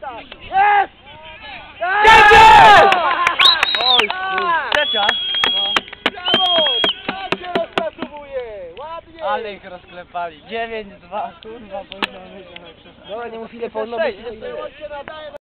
Jest! Oj, trzecia. Brawo! Tak się rozpracowuje! Ładnie! Ale ich rozklepali. 9-2, kurwa, powinno być. Dobra, nie mów ile po odnowie.